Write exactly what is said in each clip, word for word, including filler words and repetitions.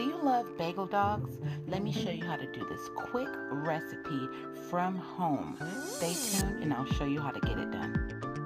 Do you love bagel dogs? Let me show you how to do this quick recipe from home. Stay tuned and I'll show you how to get it done.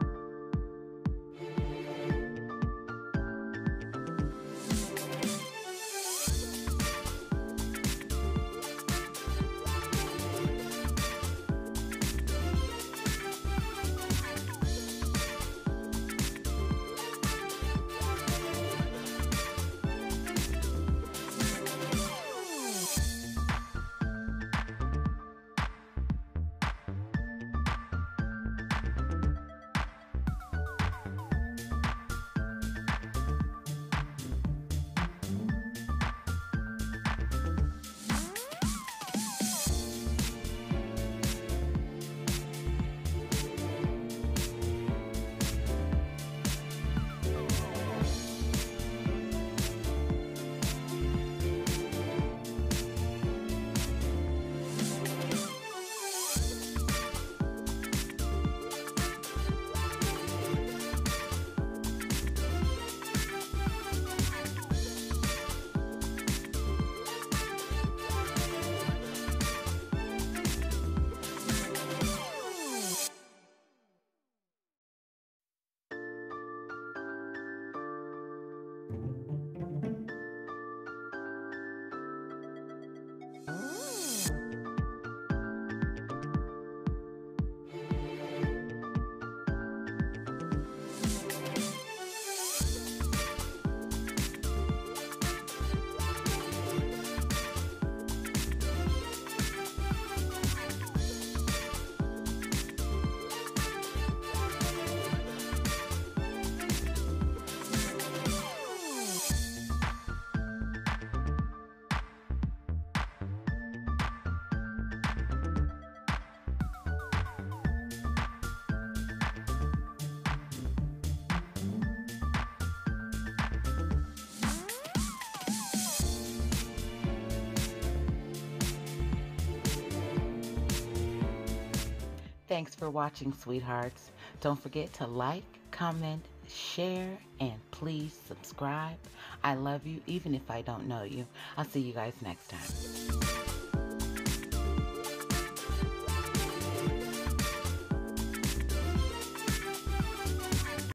Thanks for watching, sweethearts. Don't forget to like, comment, share, and please subscribe. I love you even if I don't know you. I'll see you guys next time.